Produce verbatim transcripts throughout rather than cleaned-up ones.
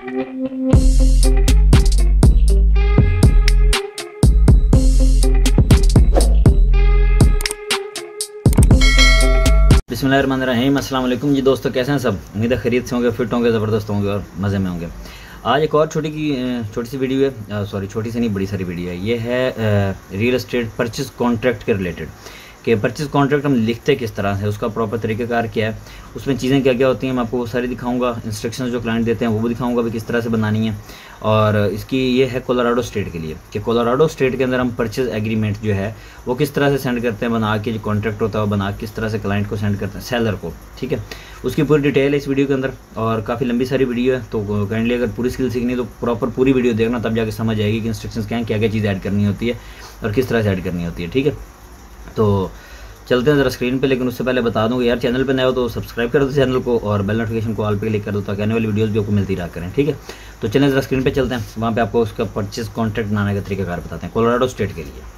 बिस्मिल्लाहिर्रहमानिर्रहीम। अस्सलाम वालेकुम जी दोस्तों, कैसे हैं सब? उम्मीद है खैरियत से होंगे, फिट होंगे, ज़बरदस्त होंगे और मज़े में होंगे। आज एक और छोटी की छोटी सी वीडियो है, सॉरी छोटी सी नहीं बड़ी सारी वीडियो है। ये है रियल एस्टेट परचेस कॉन्ट्रैक्ट के रिलेटेड कि परचेस कॉन्ट्रैक्ट हम लिखते किस तरह से, उसका प्रॉपर तरीक़ाकार क्या है, उसमें चीज़ें क्या क्या होती हैं, मैं आपको वो सारी दिखाऊंगा। इंस्ट्रक्शंस जो क्लाइंट देते हैं वो भी दिखाऊंगा भी किस तरह से बनानी है। और इसकी ये है कोलोराडो स्टेट के लिए कि कोलोराडो स्टेट के अंदर हम परचेज एग्रीमेंट जो है वो किस तरह से सेंड करते हैं, बना के जो कॉन्ट्रैक्ट होता है वो बना किस तरह से क्लाइंट को सेंड करते हैं, सेलर को। ठीक है, उसकी पूरी डिटेल है इस वीडियो के अंदर और काफ़ी लंबी सारी वीडियो है, तो काइंडली अगर पूरी स्किल सीखनी है तो प्रॉपर पूरी वीडियो देखना, तब जाके समझ आएगी कि इंस्ट्रक्शंस क्या हैं, क्या क्या चीज़ ऐड करनी होती है और किस तरह से ऐड करनी होती है। ठीक है, तो चलते हैं ज़रा स्क्रीन पे। लेकिन उससे पहले बता दूँ कि यार चैनल पे नए हो तो सब्सक्राइब कर दो चैनल को और बेल नोटिफिकेशन को ऑल पे क्लिक कर दो ताकि आने वाली वीडियोस भी आपको मिलती रहा करें। ठीक है, तो चलें ज़रा स्क्रीन पे चलते हैं, वहाँ पे आपको उसका परचेज कॉन्ट्रैक्ट बनाने का तरीकाकार बताते हैं कोलोराडो स्टेट के लिए।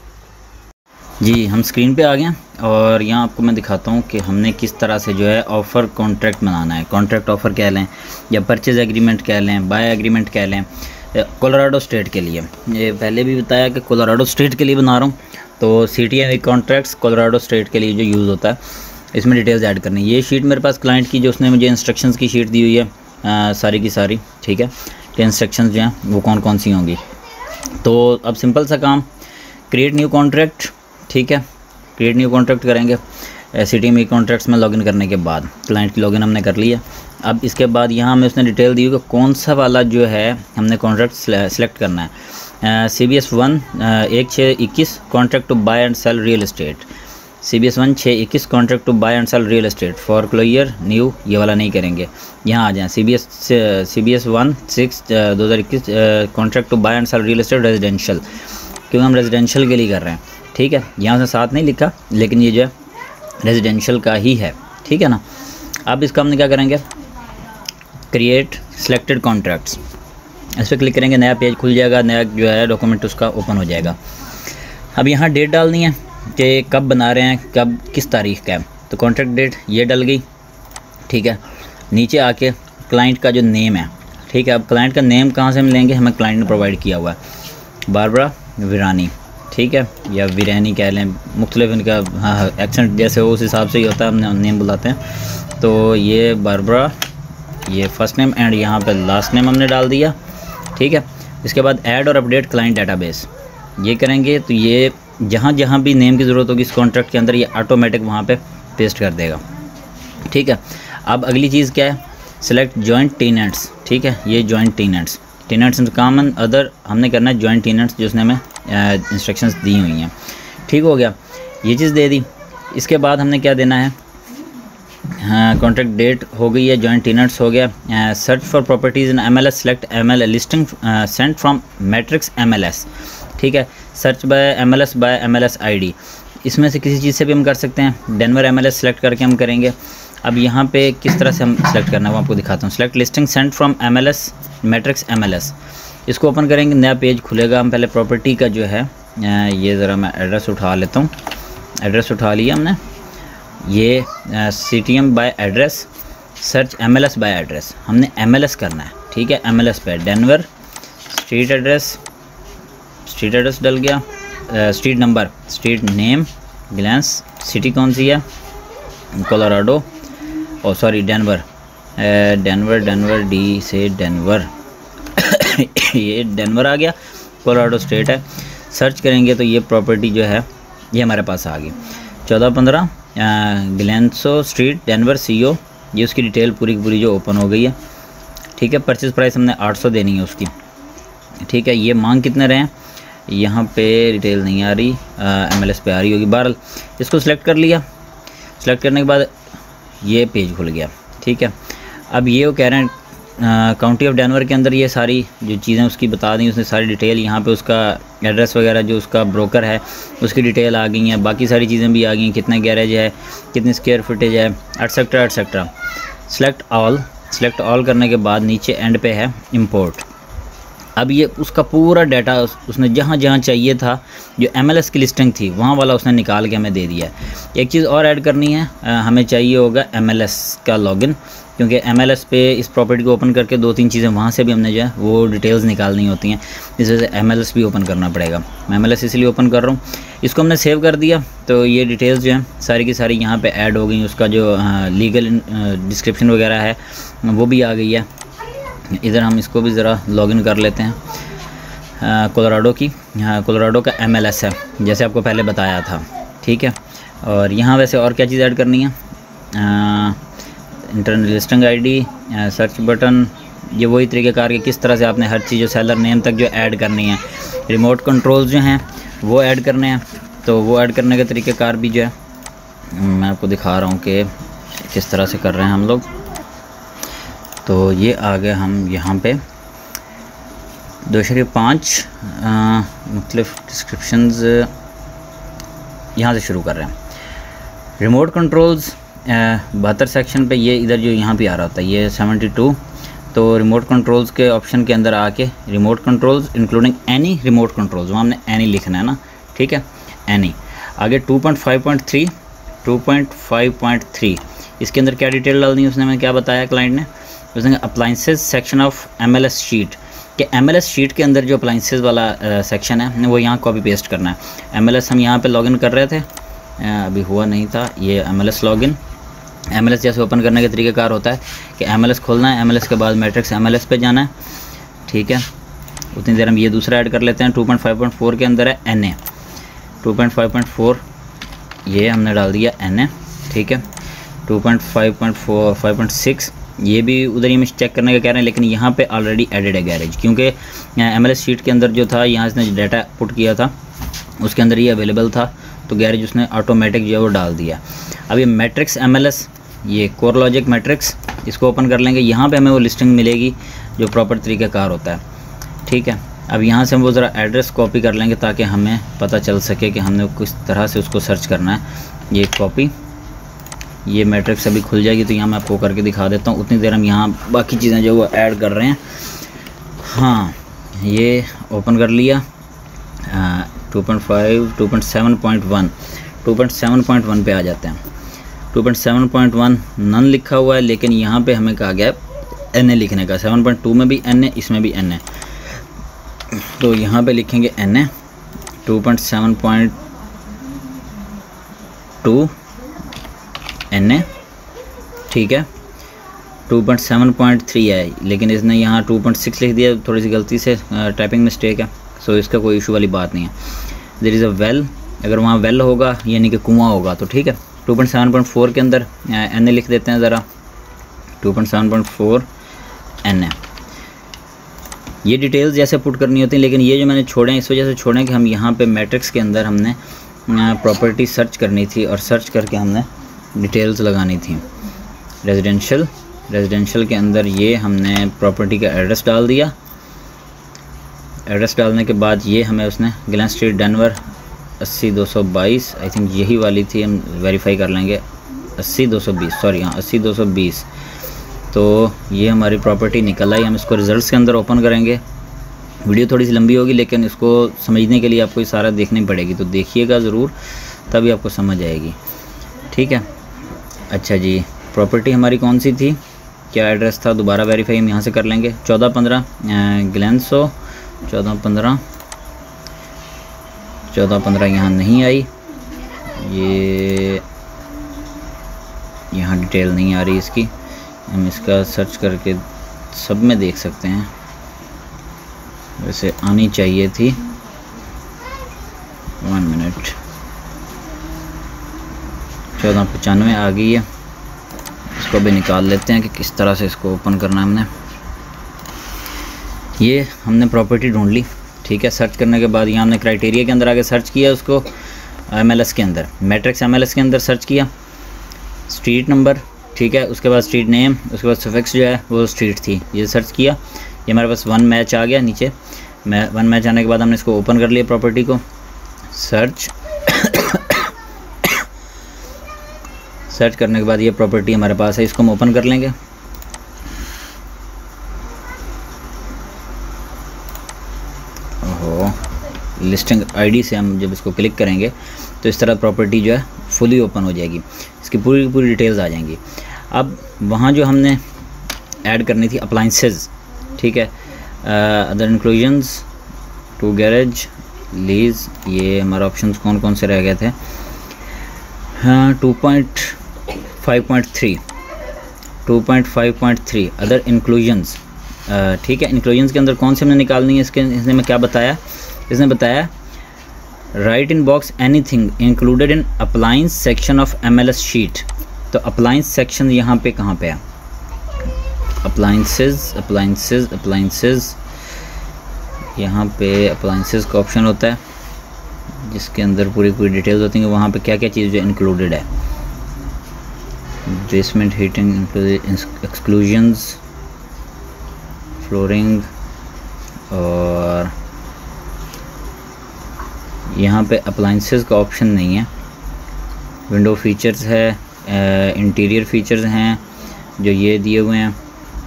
जी, हम स्क्रीन पे आ गए और यहाँ आपको मैं दिखाता हूँ कि हमने किस तरह से जो है ऑफ़र कॉन्ट्रैक्ट बनाना है। कॉन्ट्रैक्ट ऑफ़र कह लें या परचेज एग्रीमेंट कह लें, बाय एग्रीमेंट कह लें, कोलोराडो स्टेट के लिए। ये पहले भी बताया कि कोलोराडो स्टेट के लिए बना रहा हूँ, तो C T M contracts Colorado state के लिए जो यूज़ होता है इसमें डिटेल्स ऐड करनी है। ये शीट मेरे पास क्लाइंट की जो उसने मुझे इंस्ट्रक्शंस की शीट दी हुई है, आ, सारी की सारी। ठीक है, कि इंस्ट्रक्शंस जो हैं वो कौन कौन सी होंगी। तो अब सिंपल सा काम, क्रिएट न्यू कॉन्ट्रैक्ट। ठीक है, क्रिएट न्यू कॉन्ट्रैक्ट करेंगे सी टी एम कॉन्ट्रैक्ट्स में लॉगिन करने के बाद। क्लाइंट की लॉगिन हमने कर लिया। अब इसके बाद यहाँ हमें उसने डिटेल दी हुई कि कौन सा वाला जो है हमने कॉन्ट्रैक्ट सेलेक्ट करना है। सी बी एस वन एक छः इक्कीस contract to buy and sell real estate. C B S one छः इक्कीस contract to buy and sell real estate for clear new, ये वाला नहीं करेंगे। यहाँ आ जाएँ C B S C B S one six दो हज़ार इक्कीस contract to buy and sell real estate residential, क्योंकि हम रेजिडेंशियल के लिए कर रहे हैं। ठीक है, यहाँ से साथ नहीं लिखा लेकिन ये जो है रेजिडेंशियल का ही है। ठीक है ना। अब इसका हमने क्या करेंगे, क्रिएट सिलेक्टेड कॉन्ट्रैक्ट्स, इस पर क्लिक करेंगे, नया पेज खुल जाएगा, नया जो है डॉक्यूमेंट उसका ओपन हो जाएगा। अब यहाँ डेट डालनी है कि कब बना रहे हैं, कब किस तारीख का है, तो कॉन्ट्रैक्ट डेट ये डल गई। ठीक है, नीचे आके क्लाइंट का जो नेम है। ठीक है, अब क्लाइंट का नेम कहाँ से हम लेंगे, हमें क्लाइंट ने प्रोवाइड किया हुआ है बारबरा विरानी। ठीक है, या वीरानी कह लें, मुख्तलिफ इनका हाँ एक्सेंट जैसे हो उस हिसाब से ही होता है, हम नेम बुलाते हैं। तो ये बारबरा, ये फर्स्ट नेम एंड यहाँ पे लास्ट नेम हमने डाल दिया। ठीक है, इसके बाद ऐड और अपडेट क्लाइंट डेटाबेस ये करेंगे, तो ये जहाँ जहाँ भी नेम की ज़रूरत होगी इस कॉन्ट्रैक्ट के अंदर ये ऑटोमेटिक वहाँ पे पेस्ट कर देगा। ठीक है, अब अगली चीज़ क्या है, सेलेक्ट जॉइंट टेनेंट्स। ठीक है, ये joint tenants tenants in common other हमने करना है जॉइंट टेनेंट्स, जो उसने हमें इंस्ट्रक्शंस दी हुई हैं। ठीक हो गया, ये चीज़ दे दी। इसके बाद हमने क्या देना है, हाँ कॉन्ट्रैक्ट डेट हो गई है, जॉइंट टेनेंट्स हो गया। Search for properties in M L S, select M L listing sent from matrix M L S. ठीक है, search by M L S by M L S I D, इसमें से किसी चीज़ से भी हम कर सकते हैं। Denver M L S select करके हम करेंगे। अब यहाँ पे किस तरह से हम सेलेक्ट करना है वो आपको दिखाता हूँ। Select listing sent from M L S matrix M L S, इसको ओपन करेंगे, नया पेज खुलेगा। हम पहले प्रॉपर्टी का जो है ये ज़रा मैं एड्रेस उठा लेता हूँ। एड्रेस उठा लिया हमने, ये C T M by address, search M L S by address, हमने एम एल एस करना है। ठीक है, एम एल एस पे Denver, street address, street address डल गया, street number, street name, glance, city कौन सी है, Colorado, oh sorry Denver, Denver Denver D से डेनवर ये डेनवर आ गया, कोलोराडो स्टेट है। सर्च करेंगे तो ये प्रॉपर्टी जो है ये हमारे पास आ गई, चौदह पंद्रह ग्लेंसो स्ट्रीट डेनवर सी ओ, ये उसकी डिटेल पूरी पूरी जो ओपन हो गई है। ठीक है, परचेज प्राइस हमने आठ सौ देनी है उसकी। ठीक है, ये मांग कितने रहे हैं, यहाँ पे डिटेल नहीं आ रही, एम एल एस पे आ रही होगी। बहरहाल इसको सिलेक्ट कर लिया। सिलेक्ट करने के बाद ये पेज खुल गया। ठीक है, अब ये वो कह रहे हैं काउंटी ऑफ डेनवर के अंदर ये सारी जो चीज़ें उसकी बता दी उसने, सारी डिटेल यहाँ पे उसका एड्रेस वगैरह जो उसका ब्रोकर है उसकी डिटेल आ गई हैं, बाकी सारी चीज़ें भी आ गई, कितना गैरेज है, कितनी स्क्वायर फुटेज है, etcetera etcetera. Select all, select all करने के बाद नीचे एंड पे है इंपोर्ट। अब ये उसका पूरा डाटा उसने जहाँ जहाँ चाहिए था, जो एम एल एस की लिस्टिंग थी वहाँ वाला उसने निकाल के हमें दे दिया है। एक चीज़ और ऐड करनी है, आ, हमें चाहिए होगा एम एल एस का लॉगिन, क्योंकि एमएलएस पे इस प्रॉपर्टी को ओपन करके दो तीन चीज़ें वहाँ से भी हमने जो है वो डिटेल्स निकालनी होती हैं, इस वजह से एमएलएस भी ओपन करना पड़ेगा। मैं एमएलएस इसलिए ओपन कर रहा हूँ। इसको हमने सेव कर दिया तो ये डिटेल्स जो हैं सारी की सारी यहाँ पे ऐड हो गई। उसका जो लीगल डिस्क्रिप्शन वगैरह है वो भी आ गई है। इधर हम इसको भी ज़रा लॉगिन कर लेते हैं। कोलोराडो की कोलोराडो का एमएलएस है जैसे आपको पहले बताया था, ठीक है। और यहाँ वैसे और क्या चीज़ ऐड करनी है, internal listing ID, search button, ये वही तरीक़ेकार के किस तरह से आपने हर चीज़ जो सेलर नेम तक जो ऐड करनी है। रिमोट कंट्रोल्स जो हैं वो ऐड करने हैं, तो वो ऐड करने के तरीक़ेकार भी जो है मैं आपको दिखा रहा हूँ कि किस तरह से कर रहे हैं हम लोग। तो ये आ गए हम यहाँ पे दो शरीफ पाँच मुख्तलिफ डिस्क्रिप्शंस यहाँ से शुरू कर रहे हैं। रिमोट कंट्रोल्स बहत्तर सेक्शन पे ये इधर जो यहाँ पे आ रहा होता है ये सेवेंटी टू, तो रिमोट कंट्रोल्स के ऑप्शन के अंदर आके remote controls including any remote controls, वहाँ हमने एनी लिखना है ना, ठीक है, एनी। आगे two point five point three two point five point three इसके अंदर क्या डिटेल डालनी है उसने, मैं क्या बताया क्लाइंट ने, उसने appliances section of MLS sheet कि एमएलएस शीट के अंदर जो अप्लाइंसेस वाला सेक्शन है वो यहाँ कॉपी पेस्ट करना है। एमएलएस हम यहाँ पे लॉगिन कर रहे थे, अभी हुआ नहीं था, ये एमएलएस लॉगिन। एमएलएस जैसे ओपन करने के तरीक़ेकार होता है कि एमएलएस खोलना है, एमएलएस के बाद मैट्रिक्स एमएलएस पे जाना है, ठीक है। उतनी देर हम ये दूसरा ऐड कर लेते हैं। Two point five point four के अंदर है N A, two point five point four ये हमने डाल दिया एन ए, ठीक है। Two point five point four five point six ये भी उधर ही में चेक करने का कह रहे हैं, लेकिन यहाँ पे ऑलरेडी एडेड है गैरेज, क्योंकि एमएलएस शीट के अंदर जो था यहाँ इसने डाटा पुट किया था उसके अंदर ये अवेलेबल था, तो गैरेज उसने ऑटोमेटिक जो है वो डाल दिया। अब ये मैट्रिक्स एमएलएस, ये कोर लॉजिक मैट्रिक्स, इसको ओपन कर लेंगे। यहाँ पे हमें वो लिस्टिंग मिलेगी जो प्रॉपर तरीक़ेकार होता है, ठीक है। अब यहाँ से हम वो ज़रा एड्रेस कॉपी कर लेंगे ताकि हमें पता चल सके कि हमने किस तरह से उसको सर्च करना है। ये कॉपी, ये मैट्रिक्स अभी खुल जाएगी तो यहाँ मैं आपको करके दिखा देता हूँ। उतनी देर हम यहाँ बाकी चीज़ें जो वो ऐड कर रहे हैं। हाँ, ये ओपन कर लिया। Two point five two point seven point one two point seven point one पे आ जाते हैं। Two point seven point one none लिखा हुआ है, लेकिन यहाँ पे हमें कहा गया एन ए लिखने का। सेवन पॉइंट टू में भी एन ए, इसमें भी एन ए, तो यहाँ पे लिखेंगे N A. Two point seven point two N A, ठीक है। Two point seven point three है, लेकिन इसने यहाँ टू पॉइंट सिक्स लिख दिया, थोड़ी सी गलती से टाइपिंग मिस्टेक है, सो इसका कोई इशू वाली बात नहीं है। देयर इज़ अ वेल, अगर वहाँ वेल होगा यानी कि कुआं होगा तो ठीक है। Two point seven point four के अंदर एन ए लिख देते हैं ज़रा। Two point seven point four N A, ये डिटेल्स जैसे पुट करनी होती हैं, लेकिन ये जो मैंने छोड़े हैं इस वजह से छोड़े कि हम यहाँ पे मैट्रिक्स के अंदर हमने प्रॉपर्टी सर्च करनी थी और सर्च करके हमने डिटेल्स लगानी थी। रेजिडेंशियल रेजिडेंशियल के अंदर ये हमने प्रॉपर्टी का एड्रेस डाल दिया। एड्रेस डालने के बाद ये हमें उसने ग्लेन स्ट्रीट डेनवर अस्सी दो सौ बाईस, आई थिंक यही वाली थी, हम वेरीफाई कर लेंगे। अस्सी दो सौ बीस, सॉरी हाँ अस्सी दो सौ बीस, तो ये हमारी प्रॉपर्टी निकल आई। हम इसको रिजल्ट्स के अंदर ओपन करेंगे। वीडियो थोड़ी सी लंबी होगी, लेकिन इसको समझने के लिए आपको ये सारा देखनी पड़ेगी, तो देखिएगा ज़रूर, तभी आपको समझ आएगी, ठीक है। अच्छा जी, प्रॉपर्टी हमारी कौन सी थी, क्या एड्रेस था, दोबारा वेरीफाई हम यहाँ से कर लेंगे। चौदह पंद्रह ग्लेंसो, चौदह पंद्रह चौदह पंद्रह यहाँ नहीं आई, ये यहाँ डिटेल नहीं आ रही इसकी। हम इसका सर्च करके सब में देख सकते हैं, वैसे आनी चाहिए थी। वन मिनट, चौदह पचानवे आ गई है। इसको भी निकाल लेते हैं कि किस तरह से इसको ओपन करना है हमने। ये हमने प्रॉपर्टी ढूंढ ली, ठीक है। सर्च करने के बाद यहाँ हमने क्राइटेरिया के अंदर आगे सर्च किया उसको, एमएलएस के अंदर, मैट्रिक्स एमएलएस के अंदर सर्च किया, स्ट्रीट नंबर, ठीक है। उसके बाद स्ट्रीट नेम, उसके बाद सफिक्स जो है वो स्ट्रीट थी, ये सर्च किया। ये हमारे पास वन मैच आ गया नीचे। मैं वन मैच आने के बाद हमने इसको ओपन कर लिया प्रॉपर्टी को। सर्च सर्च करने के बाद ये प्रॉपर्टी हमारे पास है, इसको हम ओपन कर लेंगे। ओहो, लिस्टिंग आईडी से हम जब इसको क्लिक करेंगे तो इस तरह प्रॉपर्टी जो है फुली ओपन हो जाएगी, इसकी पूरी पूरी डिटेल्स आ जाएंगी। अब वहाँ जो हमने ऐड करनी थी अप्लाइंसेस, ठीक है, other inclusions to garage lease, ये हमारा ऑप्शंस कौन कौन से रह गए थे, हाँ two point five point three two point five point three other inclusions, ठीक है। इंक्लूजन्स के अंदर कौन से हमने निकालनी है, इसके इसने में क्या बताया, इसने बताया right in box anything included in appliance section of MLS sheet. तो अप्लाइंस सेक्शन यहाँ पे कहाँ पे है, अप्लाइंसेस अप्लाइंसेस अप्लाइंसेस यहाँ पे अप्लाइंसेस का ऑप्शन होता है जिसके अंदर पूरी पूरी डिटेल्स होती हैं, वहाँ पे क्या क्या चीज़ जो इंक्लूडेड है, बेसमेंट हीटिंग, एक्सक्लूजन्स, फ्लोरिंग, और यहाँ पे अप्लाइंसेस का ऑप्शन नहीं है। विंडो फीचर्स है, इंटीरियर फीचर्स हैं जो ये दिए हुए हैं,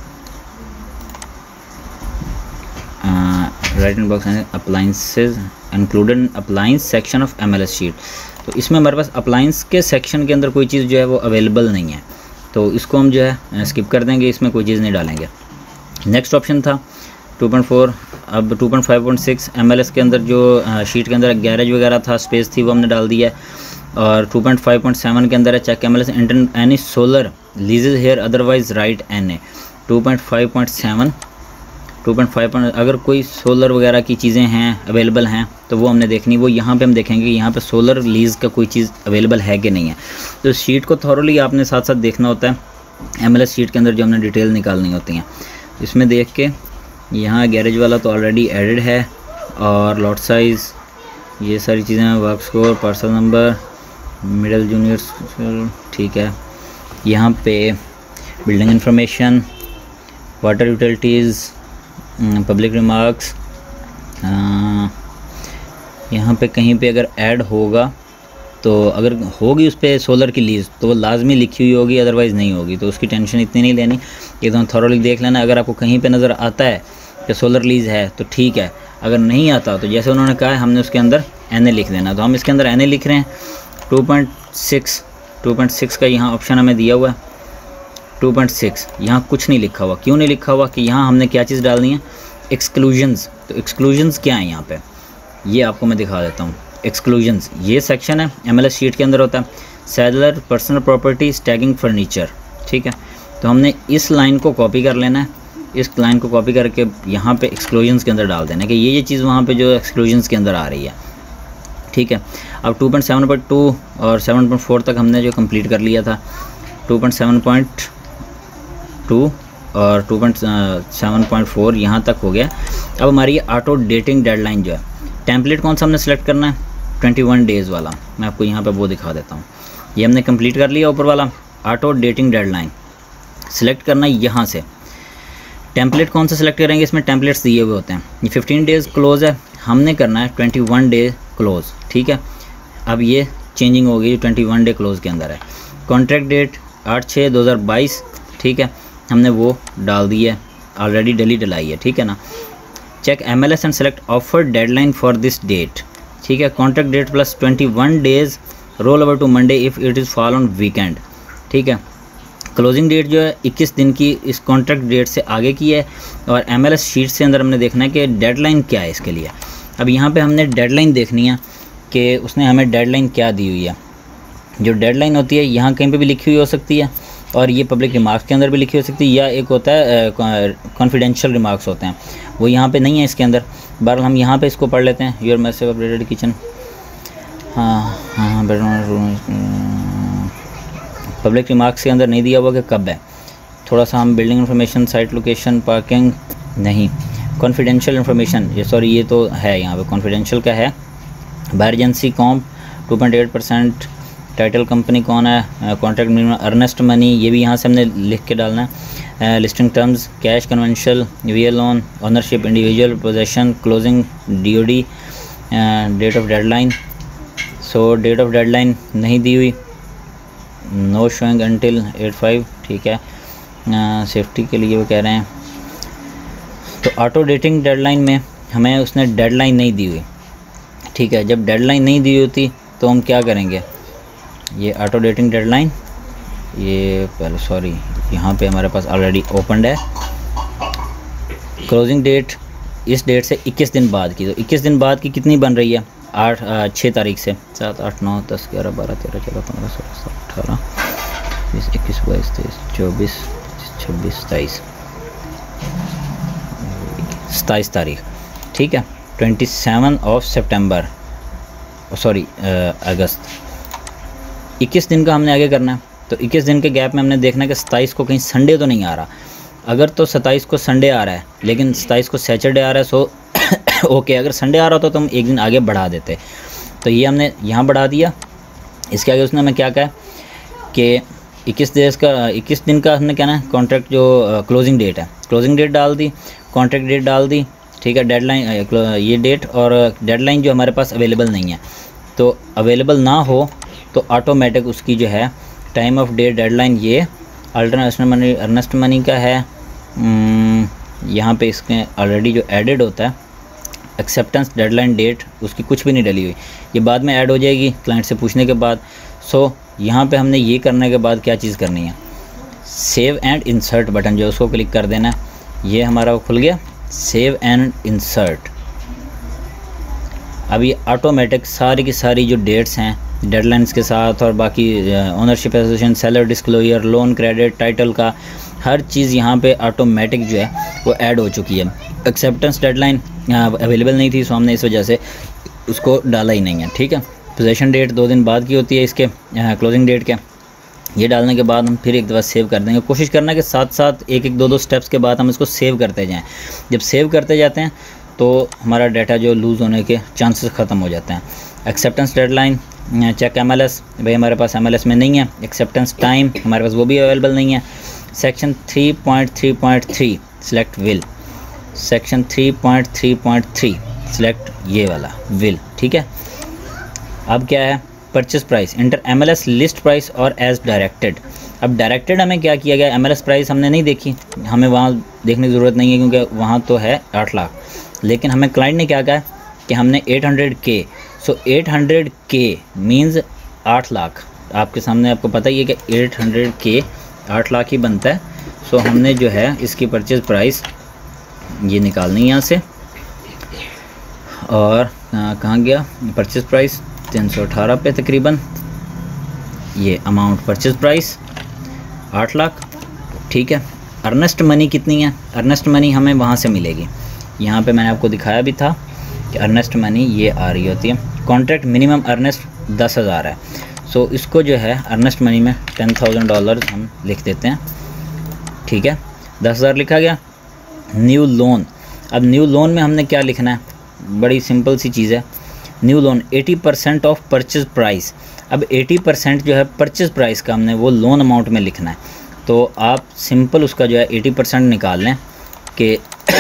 right in box appliances included appliance section of MLS sheet. तो इसमें हमारे पास अप्लाइंस के सेक्शन के अंदर कोई चीज़ जो है वो अवेलेबल नहीं है, तो इसको हम जो है स्किप कर देंगे, इसमें कोई चीज़ नहीं डालेंगे। नेक्स्ट ऑप्शन था टू पॉइंट फोर, अब two point five point six MLS के अंदर जो शीट के अंदर गैरेज वगैरह था, स्पेस थी, वो हमने डाल दिया है। और two point five point seven के अंदर है check MLS enter any solar leases here otherwise write N A. Two point five point seven two point five अगर कोई सोलर वगैरह की चीज़ें हैं अवेलेबल हैं तो वो हमने देखनी, वो यहाँ पे हम देखेंगे यहाँ पे सोलर लीज का कोई चीज़ अवेलेबल है कि नहीं है। तो शीट को थॉरली आपने साथ साथ देखना होता है, एमएलएस शीट के अंदर जो हमने डिटेल निकालनी होती हैं। इसमें देख के यहाँ गैरेज वाला तो ऑलरेडी एडेड है, और लॉट साइज़, ये सारी चीज़ें, walk score, parcel number, middle junior, ठीक है। यहाँ पे building information, water utilities, public remarks, यहाँ पे कहीं पे अगर ऐड होगा तो अगर होगी उस पर सोलर की लीज़ तो वो लाजमी लिखी हुई होगी, अदरवाइज़ नहीं होगी, तो उसकी टेंशन इतनी नहीं लेनी, एकदम थॉरली देख लेना। अगर आपको कहीं पे नज़र आता है कि सोलर लीज़ है तो ठीक है, अगर नहीं आता तो जैसे उन्होंने कहा है हमने उसके अंदर एन ए लिख देना, तो हम इसके अंदर एन ए लिख रहे हैं। Two point six two point six का यहाँ ऑप्शन हमें दिया हुआ है, टू पॉइंट सिक्स यहाँ कुछ नहीं लिखा हुआ, क्यों नहीं लिखा हुआ कि यहाँ हमने क्या चीज़ डालनी है, एक्सक्लूजन्स। तो एक्सक्लूजन्स क्या है यहाँ पे, ये आपको मैं दिखा देता हूँ। एक्सक्लूजन्स ये सेक्शन है एमएलएस शीट के अंदर होता है, seller personal property staging furniture, ठीक है। तो हमने इस लाइन को कॉपी कर लेना है, इस लाइन को कॉपी करके यहाँ पे एक्सक्लूजन्स के अंदर डाल देना है कि ये ये चीज़ वहाँ पे जो एक्सक्लूजन्स के अंदर आ रही है, ठीक है। अब two point seven point two और सेवन पॉइंट फोर तक हमने जो कंप्लीट कर लिया था, two point seven point two और two point seven point four यहाँ तक हो गया। अब हमारी ऑटो डेटिंग डेडलाइन जो है, टेम्पलेट कौन सा हमने सेलेक्ट करना है, ट्वेंटी वन डेज़ वाला, मैं आपको यहाँ पे वो दिखा देता हूँ। ये हमने कंप्लीट कर लिया ऊपर वाला, ऑटो डेटिंग डेडलाइन सेलेक्ट करना है यहाँ से। टेम्पलेट कौन सा सेलेक्ट करेंगे, इसमें टेम्पलेट्स दिए हुए होते हैं। ये फिफ्टीन डेज़ क्लोज़ है, हमने करना है ट्वेंटी वन डे क्लोज़, ठीक है। अब ये चेंजिंग हो गई, ट्वेंटी वन डे क्लोज़ के अंदर है। कॉन्ट्रैक्ट डेट आठ छः दो हज़ार बाईस, ठीक है, हमने वो डाल दी है, ऑलरेडी डिलीट डलाई है, ठीक है ना। Check MLS and select offer deadline for this date, ठीक है। Contract date plus twenty one days roll over to Monday if it is fall on weekend, ठीक है। क्लोजिंग डेट जो है इक्कीस दिन की इस कॉन्ट्रैक्ट डेट से आगे की है, और एमएलएस शीट से अंदर हमने देखना है कि डेडलाइन क्या है इसके लिए। अब यहाँ पे हमने डेडलाइन देखनी है कि उसने हमें डेडलाइन क्या दी हुई है। जो डेडलाइन होती है यहाँ कहीं पे भी लिखी हुई हो सकती है, और ये पब्लिक रिमार्क्स के अंदर भी लिखी हो सकती है, या एक होता है कॉन्फिडेंशियल रिमार्क्स होते हैं, वो यहाँ पे नहीं है इसके अंदर। बहरहाल हम यहाँ पे इसको पढ़ लेते हैं। योर मैसिव अपडेटेड किचन, हाँ हाँ पब्लिक रिमार्क्स के अंदर नहीं दिया हुआ कि कब है। थोड़ा सा हम building information, site location, parking नहीं, कॉन्फिडेंशियल इन्फॉर्मेशन, ये सॉरी ये तो है यहाँ पे कॉन्फिडेंशियल का है। Buyer agency comp two point eight percent, title company कौन है, कॉन्ट्रैक्ट मिनिमम, अर्नेस्ट मनी, ये भी यहाँ से हमने लिख के डालना है। Listing terms, cash conventional, V loan, ownership, individual possession, closing, DOD, date of deadline. So date of deadline नहीं दी हुई, no showing until eight five, ठीक है। सेफ्टी uh, के लिए वो कह रहे हैं। तो ऑटो डेटिंग डेडलाइन में हमें उसने डेडलाइन नहीं दी हुई, ठीक है। जब डेडलाइन नहीं दी होती तो हम क्या करेंगे, ये ऑटो डेटिंग डेडलाइन ये पहले सॉरी यहाँ पे हमारे पास ऑलरेडी ओपनड है। क्लोजिंग डेट इस डेट से इक्कीस दिन बाद की, तो इक्कीस दिन बाद की कितनी बन रही है? आठ छः तारीख से सात आठ नौ दस ग्यारह बारह तेरह चौदह पंद्रह सोलह सत्रह अठारह बीस इक्कीस बाईस तेईस चौबीस छब्बीस सताईस सताईस तारीख, ठीक है। ट्वेंटी सेवन ऑफ सितंबर सॉरी अगस्त, इक्कीस दिन का हमने आगे करना है। तो इक्कीस दिन के गैप में हमने देखना है कि सताईस को कहीं संडे तो नहीं आ रहा। अगर तो सताईस को संडे आ रहा है लेकिन सताईस को सैटरडे आ रहा है, सो ओके। अगर संडे आ रहा होता तो हम एक दिन आगे बढ़ा देते। तो ये हमने यहाँ बढ़ा दिया। इसके आगे उसने हमें क्या कहा कि इक्कीस डेज का इक्कीस दिन का हमने कहना है कॉन्ट्रैक्ट जो क्लोजिंग डेट है, क्लोजिंग डेट डाल दी, कॉन्ट्रैक्ट डेट डाल दी, ठीक है। डेडलाइन ये डेट और डेडलाइन जो हमारे पास अवेलेबल नहीं है, तो अवेलेबल ना हो तो ऑटोमेटिक उसकी जो है टाइम ऑफ डेट डेडलाइन ये अल्टरनेट मनी अर्नेस्ट मनी का है। यहाँ पे इसके ऑलरेडी जो एडेड होता है एक्सेप्टेंस डेडलाइन डेट, उसकी कुछ भी नहीं डली हुई, ये बाद में ऐड हो जाएगी क्लाइंट से पूछने के बाद। सो यहाँ पे हमने ये करने के बाद क्या चीज़ करनी है, सेव एंड इंसर्ट बटन जो उसको क्लिक कर देना है। ये हमारा खुल गया सेव एंड इंसर्ट। अब ये ऑटोमेटिक सारी की सारी जो डेट्स हैं डेडलाइंस के साथ और बाकी ownership association, seller disclosure, loan credit, title का हर चीज़ यहाँ पे ऑटोमेटिक जो है वो ऐड हो चुकी है। एक्सेप्टेंस डेडलाइन अवेलेबल नहीं थी, सो हमने इस वजह से उसको डाला ही नहीं है, ठीक है। पोजेशन डेट दो दिन बाद की होती है इसके क्लोजिंग डेट के। ये डालने के बाद हम फिर एक दफ़ा सेव कर देंगे। कोशिश करना कि साथ साथ एक एक दो दो स्टेप्स के बाद हम इसको सेव करते जाएं। जब सेव करते जाते हैं तो हमारा डाटा जो लूज़ होने के चांसेस ख़त्म हो जाते हैं। Acceptance deadline check M L S, भाई हमारे पास एम एल एस में नहीं है। एक्सेप्टेंस टाइम हमारे पास वो भी अवेलेबल नहीं है। Section three point three point three select will, section three point three point three select ये वाला विल, ठीक है। अब क्या है, purchase price enter M L S list price और एज डायरेक्टेड। अब डायरेक्टेड हमें क्या किया गया, एम एल एस प्राइस हमने नहीं देखी, हमें वहाँ देखने की ज़रूरत नहीं है क्योंकि वहाँ तो है आठ लाख। लेकिन हमें क्लाइंट ने क्या कहा कि हमने eight hundred K, so eight hundred K means आठ लाख। आपके सामने आपको पता ही है कि एट हंड्रेड के आठ लाख ही बनता है। सो हमने जो है इसकी परचेज प्राइस ये निकालनी यहाँ से, और कहाँ गया परचेज प्राइस तीन सौ अठारह पे तकरीबन, ये अमाउंट परचेज प्राइस आठ लाख, ठीक है। अर्नेस्ट मनी कितनी है, अर्नेस्ट मनी हमें वहाँ से मिलेगी। यहाँ पे मैंने आपको दिखाया भी था कि अर्नेस्ट मनी ये आ रही होती है। कॉन्ट्रैक्ट मिनिमम अर्नेस्ट दस हज़ार है, सो इसको जो है अर्नेस्ट मनी में टेन थाउजेंड डॉलर हम लिख देते हैं, ठीक है। दस हज़ार लिखा गया। न्यू लोन, अब न्यू लोन में हमने क्या लिखना है, बड़ी सिंपल सी चीज़ है। New loan eighty percent of purchase price. अब एटी परसेंट जो है परचेज प्राइस का हमने वो लोन अमाउंट में लिखना है। तो आप सिंपल उसका जो है एटी परसेंट निकाल लें कि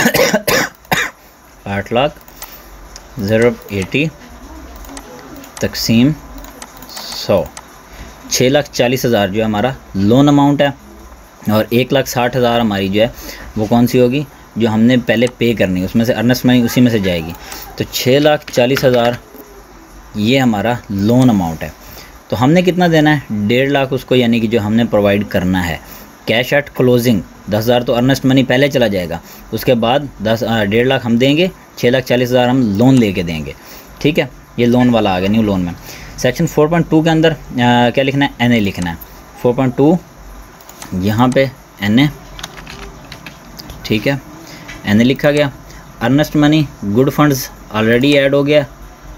आठ लाख ज़ीरो एटी तकसीम सौ, छः लाख चालीस हज़ार जो है हमारा लोन अमाउंट है, और एक लाख साठ हज़ार हमारी जो है वो कौन सी होगी, जो हमने पहले पे करनी है, उसमें से अर्नेस्ट मनी उसी में से जाएगी। तो छः लाख चालीस हज़ार ये हमारा लोन अमाउंट है। तो हमने कितना देना है, डेढ़ लाख उसको, यानी कि जो हमने प्रोवाइड करना है। कैश एट क्लोजिंग दस हज़ार तो अर्नेस्ट मनी पहले चला जाएगा, उसके बाद दस डेढ़ लाख हम देंगे, छः लाख चालीस हज़ार हम लोन लेके देंगे, ठीक है। ये लोन वाला आ गया न्यू लोन में। सेक्शन फोर पॉइंट टू के अंदर आ, क्या लिखना है, एन ए लिखना है। फोर पॉइंट टू यहाँ पे एन ए, ठीक है, एन ए लिखा गया। Earnest money good funds already add हो गया,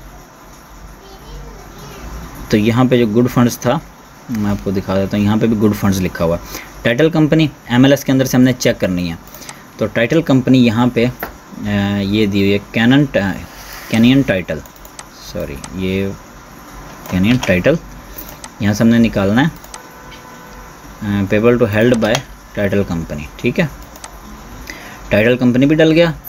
तो यहाँ पे जो गुड फंड्स था मैं आपको दिखा देता हूँ, यहाँ पे भी गुड फंड्स लिखा हुआ है। Title company M L S के अंदर से हमने चेक करनी है, तो टाइटल कंपनी यहाँ पे ये दी हुई है कैनन कैनियन टाइटल, सॉरी ये कैनियन टाइटल, यहाँ से हमने निकालना है payable to held by title company, ठीक है। टाइटल कंपनी भी डल गया।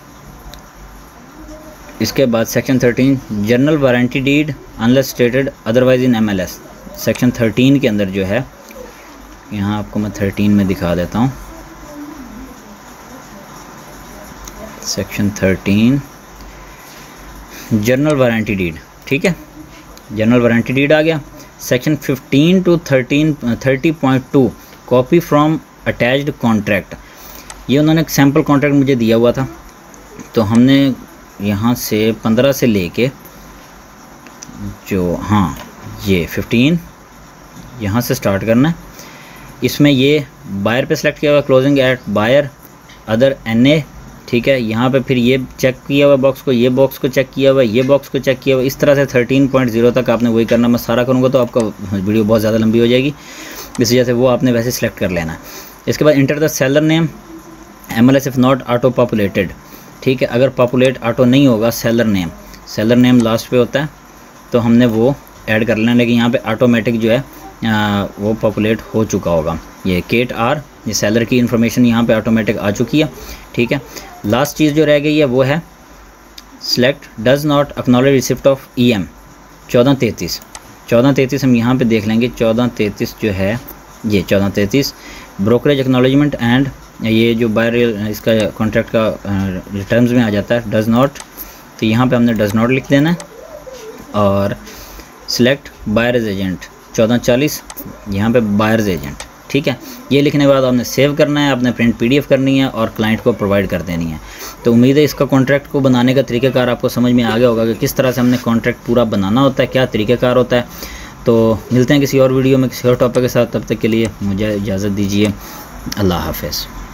इसके बाद section thirteen general warranty deed unless stated otherwise in M L S. Section thirteen के अंदर जो है, यहाँ आपको मैं थर्टीन में दिखा देता हूँ। Section thirteen general warranty deed, ठीक है, जनरल वारंटी डीड आ गया। Section fifteen to thirteen thirty point two copy from attached contract, ये उन्होंने एक सैम्पल कॉन्ट्रैक्ट मुझे दिया हुआ था। तो हमने यहाँ से पंद्रह से लेके जो हाँ ये फिफ्टीन यहाँ से स्टार्ट करना है। इसमें ये बायर पे सिलेक्ट किया हुआ closing at buyer other N A, ठीक है। यहाँ पे फिर ये चेक किया हुआ बॉक्स को, ये बॉक्स को चेक किया हुआ, ये बॉक्स को चेक किया हुआ, इस तरह से थर्टीन पॉइंट ज़ीरो तक आपने वही करना। मैं सारा करूँगा तो आपका वीडियो बहुत ज़्यादा लंबी हो जाएगी, इस वजह से वो आपने वैसे सिलेक्ट कर लेना है। इसके बाद enter the seller name M L S if not auto populated, ठीक है। अगर पॉपुलेट ऑटो नहीं होगा seller name, seller name last पे होता है तो हमने वो ऐड कर लेना, लेकिन यहाँ पे ऑटोमेटिक जो है आ, वो पॉपुलेट हो चुका होगा। ये केट आर, ये सेलर की इन्फॉर्मेशन यहाँ पे ऑटोमेटिक आ चुकी है, ठीक है। लास्ट चीज़ जो रह गई है वो है select does not acknowledge receipt of E M चौदह तैंतीस। चौदह तैंतीस हम यहाँ पे देख लेंगे। चौदह तैंतीस जो है ये चौदह तैंतीस ब्रोकरेज एक्नॉलेजमेंट एंड ये जो बायर इसका कॉन्ट्रैक्ट का रिटर्न्स में आ जाता है डज नॉट, तो यहाँ पे हमने डज नॉट लिख देना है। और सिलेक्ट बायर्स एजेंट चौदह चालीस, यहाँ पे बायर्स एजेंट, ठीक है। ये लिखने के बाद आपने सेव करना है, आपने प्रिंट पीडीएफ करनी है और क्लाइंट को प्रोवाइड कर देनी है। तो उम्मीद है इसका कॉन्ट्रैक्ट को बनाने का तरीक़ाकार आपको समझ में आ गया होगा कि किस तरह से हमने कॉन्ट्रैक्ट पूरा बनाना होता है, क्या तरीक़ाकार होता है। तो मिलते हैं किसी और वीडियो में किसी और टॉपिक के साथ, तब तक के लिए मुझे इजाज़त दीजिए। अल्लाह हाफ़िज़।